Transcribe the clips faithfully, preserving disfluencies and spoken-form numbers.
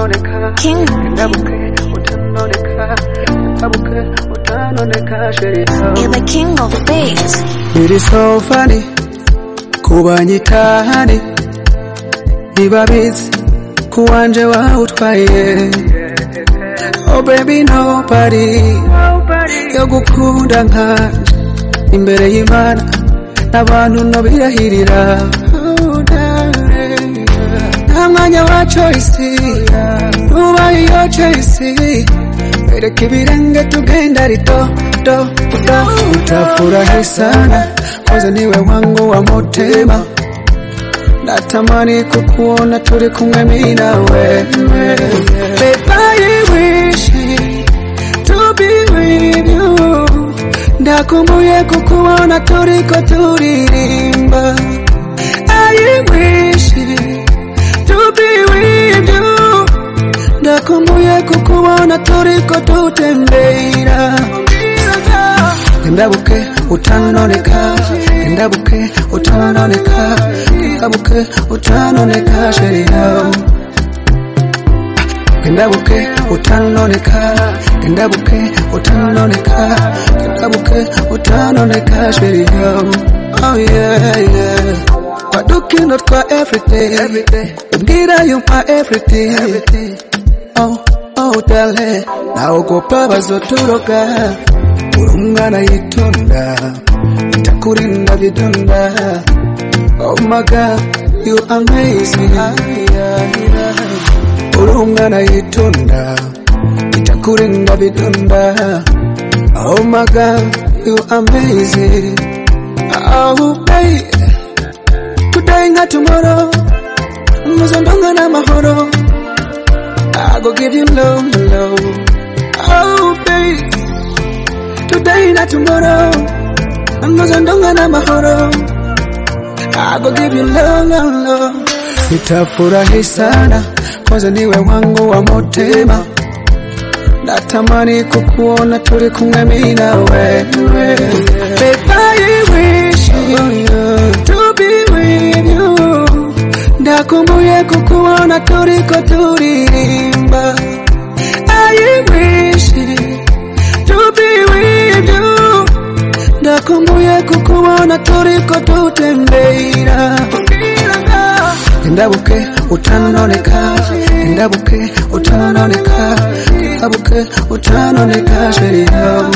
King. You're the king of beats. It is so funny kuba nyitahani niba bizi kuwanje wa utwaye. Oh baby nobody yo gukunda nkanje imbere y'Imana n'abantu no birahirira. Nta mwanya wa choice nuba iyo choice bereka ibirenge tugenda rito do do. Utafurahi sana koze niwe wangu wa motema, natamani kukuona turi kumwe mimi nawe. Babe I wish to be with you, ndakumbuye kukuona turiko turirimba. I wish to be with you, ndakumbuye kukuona turiko tutembera. Ndabuke utanoneka, ndabuke utanoneka, ndabuke utanoneka sheria. Ndabuke utanoneka, ndabuke utanoneka, ndabuke utanoneka sheria. Oh yeah yeah. Waduki not kwa everything, mbira you my everything. Oh oh dale, naogopa bazoturoga. Urungana yitonda, itakurinda bidonda. Oh my God, you amaze me. Urungana yitonda, itakurinda bidonda. Oh my God, you amaze me. Oh baby, today not tomorrow, muzondonga na mahoro. I go give you love, love. Oh baby, today not tomorrow, muzondonga na mahoro. I go give you love, love, love. Nitafurahi sana koze niwe wangu wa motema, natamani kukuona turi kumwe mimi nawe. Babe I wish to be with you, ndakumbuye kukuona turiko turirimba. I wish to be with you, ndakumbuye kukuona turiko tutembera. Ndabuke utanoneka, ndabuke utanoneka, ndabuke utanoneka sheria.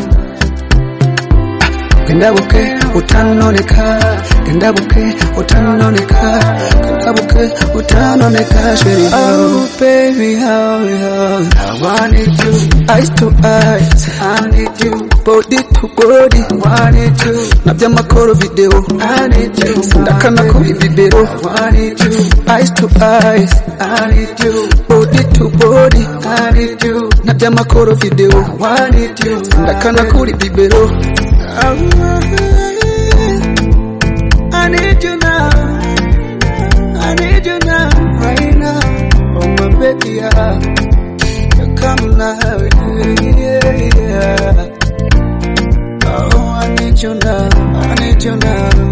Ndabuke utanoneka, ndabuke utanoneka, ndabuke utanoneka sheria. Oh baby how how I wanted you, eyes to eyes I need you, body to body I wanted you, nabya makoro video I need you, ndakana ko ibibero I wanted you, eyes to eyes I need you, body to body I need you, nabya makoro video I wanted you, ndakana ko ibibero. I need you now, I need you now, right now. Oh my baby, yeah, you come now, yeah, yeah. Oh I need you now, I need you now.